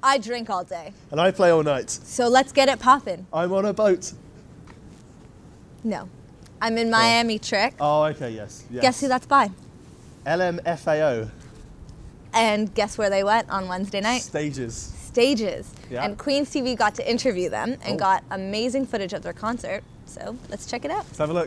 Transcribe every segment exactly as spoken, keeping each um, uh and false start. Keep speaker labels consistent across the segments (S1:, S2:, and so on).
S1: I drink all day.
S2: And I play all night.
S1: So let's get it poppin'.
S2: I'm on a boat.
S1: No. I'm in Miami, oh. Trick.
S2: Oh, okay, yes. yes.
S1: Guess who that's by?
S2: L M F A O.
S1: And guess where they went on Wednesday night?
S2: Stages.
S1: Stages.
S2: Yeah.
S1: And Queen's T V got to interview them and
S2: oh. got
S1: amazing footage of their concert. So let's check it out.
S2: Let's have a look.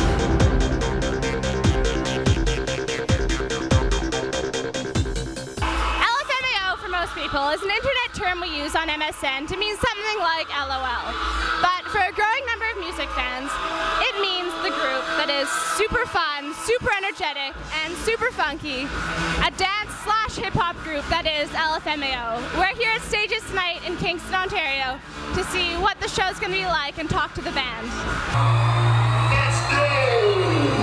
S3: L F M A O for most people is an internet term we use on M S N to mean something like L O L. But for a growing number of music fans, it means the group that is super fun, super energetic, and super funky. A dance slash hip hop group that is L F M A O. We're here at Stages tonight in Kingston, Ontario to see what the show's going to be like and talk to the band.
S4: Let's go!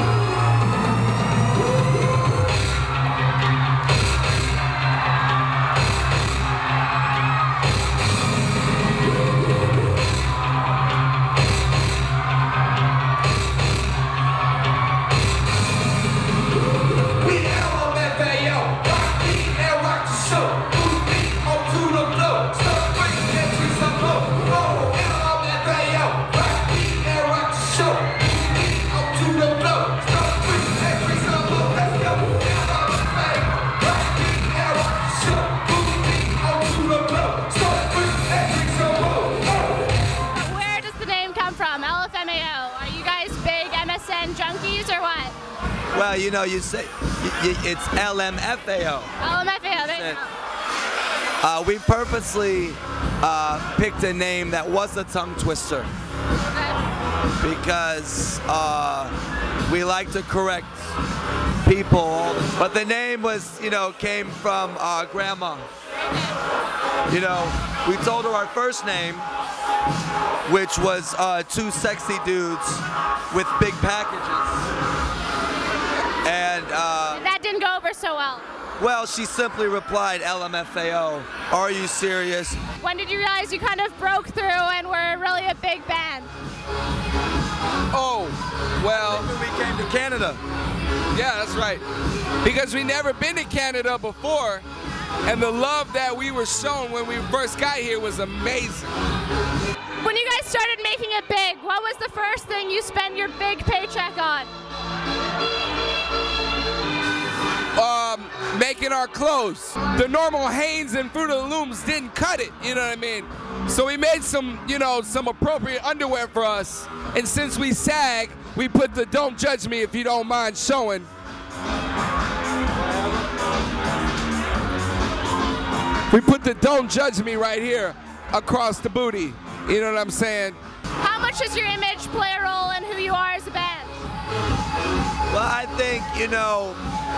S5: Well, you know, you say you, you, it's L M F A O.
S3: L M F A O, there you go.
S5: Uh, we purposely uh, picked a name that was a tongue twister because uh, we like to correct people. But the name was, you know, came from our grandma. You know, we told her our first name, which was uh, two sexy dudes with big packages. And uh,
S3: that didn't go over so well.
S5: Well, she simply replied, L M F A O. Are you serious?
S3: When did you realize you kind of broke through and were really a big band?
S6: Oh, well,
S5: when we came to Canada.
S6: Yeah, that's right. Because we never been to Canada before, and the love that we were shown when we first got here was amazing.
S3: When you guys started making it big, what was the first thing you spent your big paycheck on?
S6: Um, making our clothes. The normal Hanes and Fruit of the Looms didn't cut it, you know what I mean? So we made some, you know, some appropriate underwear for us. And since we sag, we put the Don't Judge Me If You Don't Mind Showing. We put the Don't Judge Me right here across the booty. You know what I'm saying?
S3: How much does your image play a role in who you are as a band?
S5: Well, I think, you know,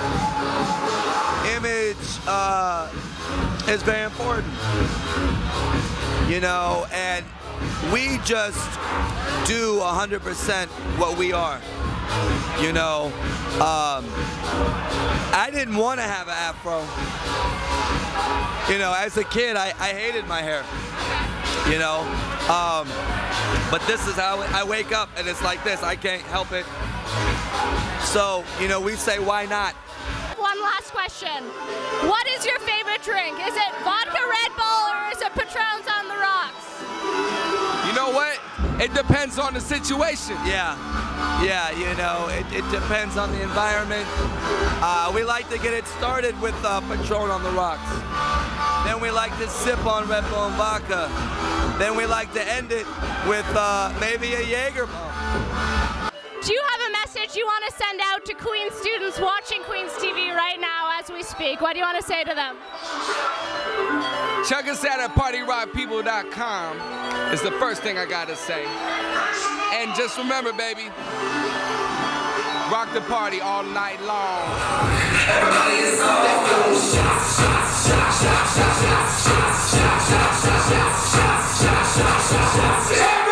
S5: image uh, is very important, you know, and we just do one hundred percent what we are, you know. Um, I didn't want to have an afro. You know, as a kid, I, I hated my hair, you know, um, but this is how I wake up, and it's like this. I can't help it. So, you know, we say, why not?
S3: One last question. What is your favorite drink? Is it vodka Red Bull or is it Patron's on the rocks?
S6: You know what? It depends on the situation.
S5: Yeah, yeah, you know, it, it depends on the environment. Uh, we like to get it started with uh, Patron on the rocks. Then we like to sip on Red Bull and vodka. Then we like to end it with uh, maybe a Jaeger bomb.
S3: Do you have a message you want to send out to Queen students watching Queen's T V right now as we speak? What do you want to say to them?
S6: Check us out at party rock people dot com is the first thing I gotta say. And just remember, baby, rock the party all night long. Everybody is on that go. Shot, shot, shot, shot, shot, shot, shot, shot, shot, shot, shot, shot, shot, shot, shot, shot, shot.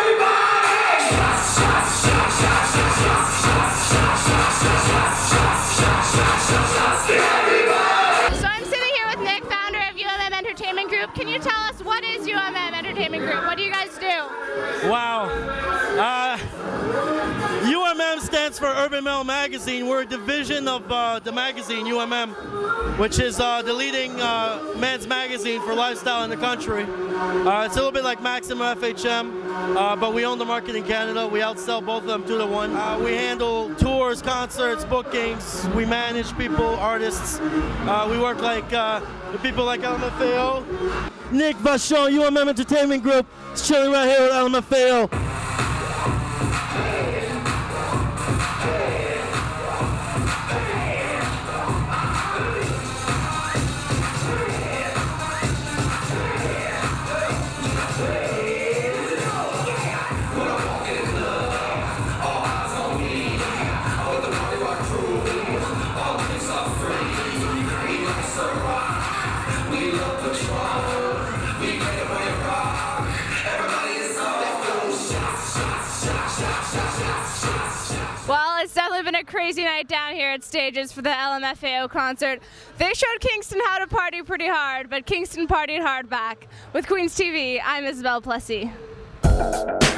S3: So I'm sitting here with Nick, founder of U M M Entertainment Group. Can you tell us what is U M M Entertainment Group? What do you guys do?
S7: Wow. Uh, U M M stands for Urban Male Magazine. We're a division of uh, the magazine, U M M, which is uh, the leading uh, men's magazine for lifestyle in the country. Uh, it's a little bit like Maximum F H M, uh, but we own the market in Canada. We outsell both of them two to one. Uh, we handle tours, concerts, bookings. We manage people, artists. Uh, we work like uh, the people like Lmfao. Nick Vachon, U M M Entertainment Group, is chilling right here with Lmfao.
S3: Well, it's definitely been a crazy night down here at Stages for the Lmfao concert. They showed Kingston how to party pretty hard, but Kingston partied hard back. With Queens T V, I'm Isabel Plessy.